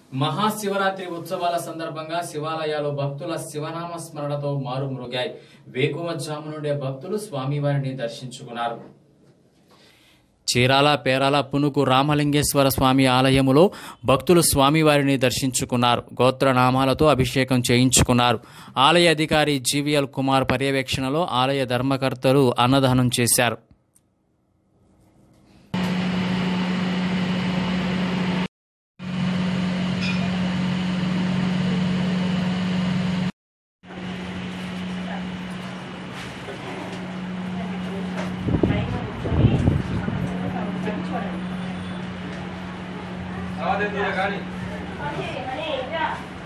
మహాశివరాత్రి ఉత్సవాల సందర్భంగా శివాలయాలు భక్తుల శివనామ స్మరణతో మారుమ్రోగాయి. వేకువజాము నుండే భక్తులు స్వామివారిని దర్శించుకున్నారు. చీరాల పేరాల పునుకు రామలింగేశ్వర స్వామి ఆలయములో భక్తులు స్వామివారిని దర్శించుకున్నారు. గోత్రనామాలతో అభిషేకం చేయించుకున్నారు. ఆలయ అధికారి జీవీఎల్ కుమార్ పర్యవేక్షణలో ఆలయ ధర్మకర్తలు అన్నదానం చేశారు. Ada dua kali.